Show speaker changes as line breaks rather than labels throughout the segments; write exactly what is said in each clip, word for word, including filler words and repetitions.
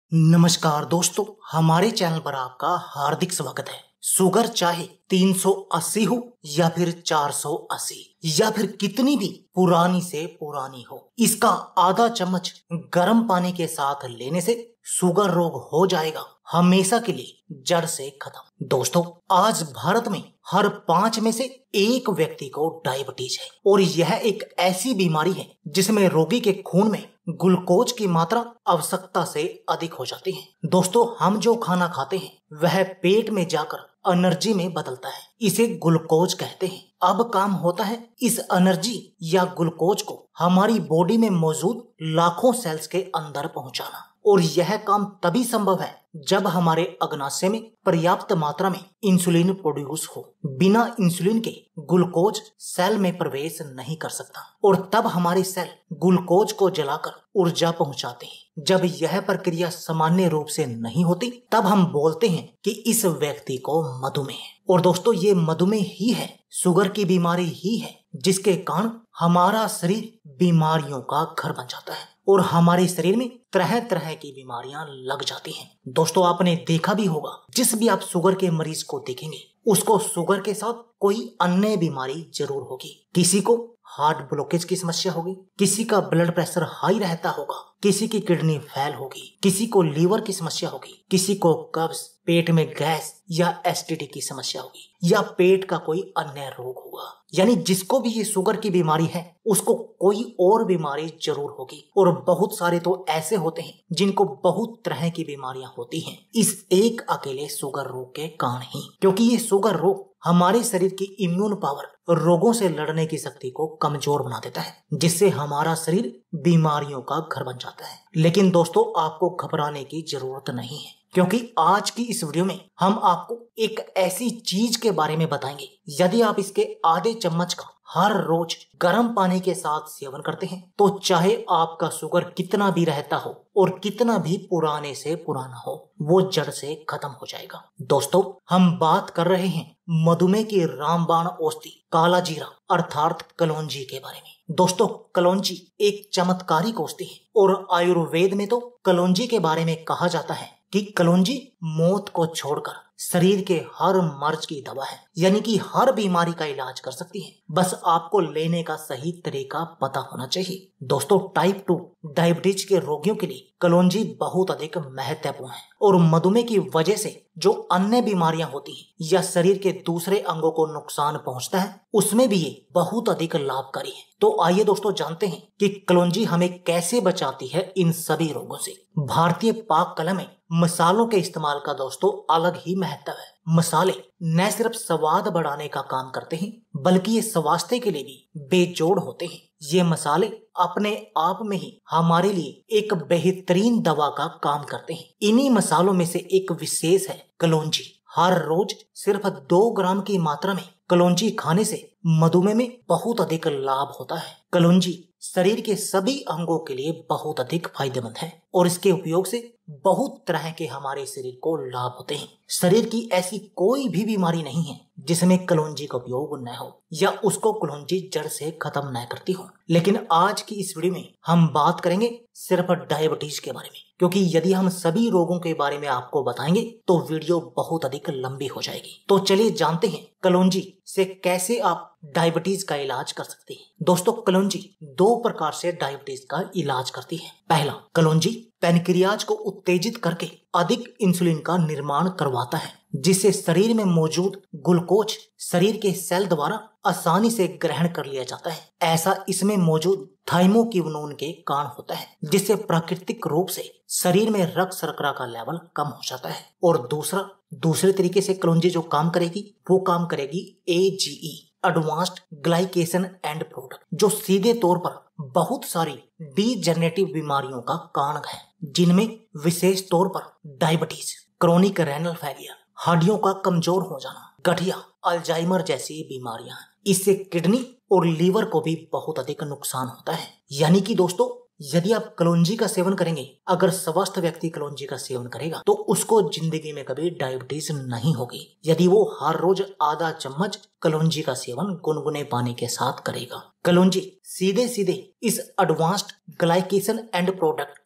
नमस्कार दोस्तों, हमारे चैनल पर आपका हार्दिक स्वागत है। शुगर चाहे तीन सौ अस्सी हो या फिर चार सौ अस्सी या फिर कितनी भी पुरानी से पुरानी हो, इसका आधा चम्मच गर्म पानी के साथ लेने से शुगर रोग हो जाएगा हमेशा के लिए जड़ से खत्म। दोस्तों, आज भारत में हर पांच में से एक व्यक्ति को डायबिटीज है और यह एक ऐसी बीमारी है जिसमें रोगी के खून में ग्लूकोज की मात्रा आवश्यकता से अधिक हो जाती है। दोस्तों, हम जो खाना खाते हैं वह पेट में जाकर एनर्जी में बदलता है, इसे ग्लूकोज कहते हैं। अब काम होता है इस एनर्जी या ग्लूकोज को हमारी बॉडी में मौजूद लाखों सेल्स के अंदर पहुंचाना, और यह काम तभी संभव है जब हमारे अग्नाशय में पर्याप्त मात्रा में इंसुलिन प्रोड्यूस हो। बिना इंसुलिन के ग्लूकोज सेल में प्रवेश नहीं कर सकता और तब हमारे सेल ग्लूकोज को जलाकर ऊर्जा पहुंचाते हैं। जब यह प्रक्रिया सामान्य रूप से नहीं होती तब हम बोलते हैं कि इस व्यक्ति को मधुमेह है। और दोस्तों, ये मधुमेह ही है, शुगर की बीमारी ही है जिसके कारण हमारा शरीर बीमारियों का घर बन जाता है और हमारे शरीर में तरह तरह की बीमारियां लग जाती हैं। दोस्तों, आपने देखा भी होगा, जिस भी आप शुगर के मरीज को देखेंगे उसको शुगर के साथ कोई अन्य बीमारी जरूर होगी। किसी को हार्ट ब्लॉकेज की समस्या होगी, किसी का ब्लड प्रेशर हाई रहता होगा, किसी की किडनी फेल होगी, किसी को लीवर की समस्या होगी, किसी को कब्ज, पेट में गैस या एसिडिटी की समस्या होगी, या पेट का कोई अन्य रोग होगा। यानी जिसको भी ये शुगर की बीमारी है उसको कोई और बीमारी जरूर होगी। और बहुत सारे तो ऐसे होते हैं जिनको बहुत तरह की बीमारियां होती हैं इस एक अकेले शुगर रोग के कारण ही, क्योंकि ये शुगर रोग हमारे शरीर की इम्यून पावर, रोगों से लड़ने की शक्ति को कमजोर बना देता है, जिससे हमारा शरीर बीमारियों का घर बन जाता है। लेकिन दोस्तों, आपको घबराने की जरूरत नहीं है, क्योंकि आज की इस वीडियो में हम आपको एक ऐसी चीज के बारे में बताएंगे, यदि आप इसके आधे चम्मच का हर रोज गर्म पानी के साथ सेवन करते हैं तो चाहे आपका शुगर कितना भी रहता हो और कितना भी पुराने से पुराना हो, वो जड़ से खत्म हो जाएगा। दोस्तों, हम बात कर रहे हैं मधुमेह की रामबाण औषधि काला जीरा अर्थात कलौंजी के बारे में। दोस्तों, कलौंजी एक चमत्कारिक औषधि है और आयुर्वेद में तो कलौंजी के बारे में कहा जाता है कि कलौंजी मौत को छोड़कर शरीर के हर मर्ज की दवा है, यानी कि हर बीमारी का इलाज कर सकती है। बस आपको लेने का सही तरीका पता होना चाहिए। दोस्तों, टाइप टू डायबिटीज के रोगियों के लिए कलौंजी बहुत अधिक महत्वपूर्ण है और मधुमेह की वजह से जो अन्य बीमारियां होती हैं या शरीर के दूसरे अंगों को नुकसान पहुंचता है उसमें भी ये बहुत अधिक लाभकारी है। तो आइए दोस्तों, जानते हैं कि कलौंजी हमें कैसे बचाती है इन सभी रोगों से। भारतीय पाक कला में मसालों के इस्तेमाल का दोस्तों अलग ही महत्व है। मसाले न सिर्फ स्वाद बढ़ाने का काम करते हैं बल्कि ये स्वास्थ्य के लिए भी बेजोड़ होते हैं। ये मसाले अपने आप में ही हमारे लिए एक बेहतरीन दवा का काम करते हैं। इन्हीं मसालों में से एक विशेष है कलौंजी। हर रोज सिर्फ दो ग्राम की मात्रा में कलौंजी खाने से मधुमेह में बहुत अधिक लाभ होता है। कलौंजी शरीर के सभी अंगों के लिए बहुत अधिक फायदेमंद है और इसके उपयोग से बहुत तरह के हमारे शरीर को लाभ होते हैं। शरीर की ऐसी कोई भी बीमारी नहीं है जिसमें कलौंजी का उपयोग न हो या उसको कलौंजी जड़ से खत्म न करती हो। लेकिन आज की इस वीडियो में हम बात करेंगे सिर्फ डायबिटीज के बारे में, क्योंकि यदि हम सभी रोगों के बारे में आपको बताएंगे तो वीडियो बहुत अधिक लंबी हो जाएगी। तो चलिए जानते हैं कलौंजी से कैसे आप डायबिटीज का इलाज कर सकते हैं। दोस्तों, कलौंजी दो प्रकार से डायबिटीज का इलाज करती है। पहला, कलौंजी पैनक्रियाज को उत्तेजित करके अधिक इंसुलिन का निर्माण करवाता है, जिससे शरीर में मौजूद ग्लूकोज शरीर के सेल द्वारा आसानी से ग्रहण कर लिया जाता है। ऐसा इसमें मौजूद थाइमोकिनोन के कारण होता है, जिससे प्राकृतिक रूप से शरीर में रक्त शर्करा का लेवल कम हो जाता है। और दूसरा दूसरे तरीके से कलौंजी जो काम करेगी वो काम करेगी A G E advanced glycation end product, जो सीधे तौर पर बहुत सारी डीजनरेटिव बीमारियों का कारण है, जिनमें विशेष तौर पर डायबिटीज, क्रोनिक रेनल फेलियर, हड्डियों का कमजोर हो जाना, गठिया, अल्जाइमर जैसी बीमारियां। इससे किडनी और लीवर को भी बहुत अधिक नुकसान होता है। यानी कि दोस्तों, यदि आप कलौंजी का सेवन करेंगे, अगर स्वस्थ व्यक्ति कलौंजी का सेवन करेगा तो उसको जिंदगी में कभी डायबिटीज नहीं होगी, यदि वो हर रोज आधा चम्मच कलौंजी का सेवन गुनगुने पानी के साथ करेगा। कलौंजी सीधे सीधे इस advanced glycation end product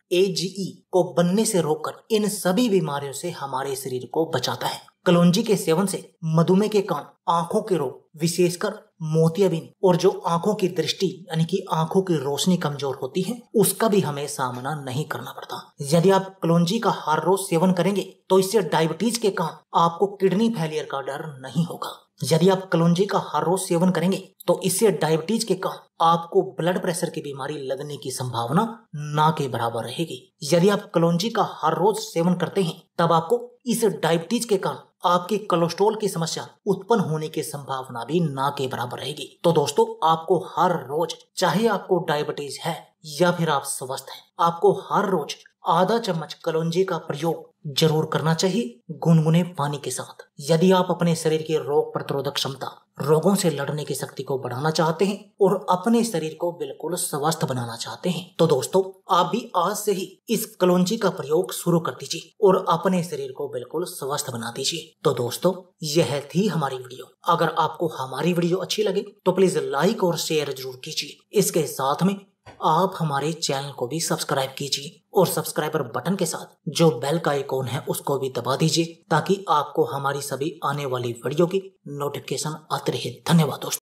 AGE को बनने से रोककर इन सभी बीमारियों से हमारे शरीर को बचाता है। कलौंजी के सेवन से मधुमेह के कारण, आंखों के रोग, विशेषकर मोतियाबिंद और जो आंखों की दृष्टि यानी कि आंखों की रोशनी कमजोर होती है, उसका भी हमें सामना नहीं करना पड़ता। यदि आप कलौंजी का हर रोज सेवन करेंगे तो इससे डायबिटीज के कारण आपको किडनी फेलियर का डर नहीं होगा। यदि आप कलौंजी का हर रोज सेवन करेंगे तो इससे डायबिटीज के कारण आपको ब्लड प्रेशर की बीमारी लगने की संभावना ना के बराबर रहेगी। यदि आप कलौंजी का हर रोज सेवन करते हैं तब आपको इस डायबिटीज के कारण आपके कोलेस्ट्रॉल की समस्या उत्पन्न होने की संभावना भी ना के बराबर रहेगी। तो दोस्तों, आपको हर रोज, चाहे आपको डायबिटीज है या फिर आप स्वस्थ हैं, आपको हर रोज आधा चम्मच कलौंजी का प्रयोग जरूर करना चाहिए गुनगुने पानी के साथ। यदि आप अपने शरीर की रोग प्रतिरोधक क्षमता, रोगों से लड़ने की शक्ति को बढ़ाना चाहते हैं और अपने शरीर को बिल्कुल स्वस्थ बनाना चाहते हैं तो दोस्तों, आप भी आज से ही इस कलौंजी का प्रयोग शुरू कर दीजिए और अपने शरीर को बिल्कुल स्वस्थ बना दीजिए। तो दोस्तों, यह थी हमारी वीडियो। अगर आपको हमारी वीडियो अच्छी लगे तो प्लीज लाइक और शेयर जरूर कीजिए। इसके साथ में आप हमारे चैनल को भी सब्सक्राइब कीजिए और सब्सक्राइबर बटन के साथ जो बेल का आइकॉन है उसको भी दबा दीजिए ताकि आपको हमारी सभी आने वाली वीडियो की नोटिफिकेशन आती रहे। धन्यवाद दोस्तों।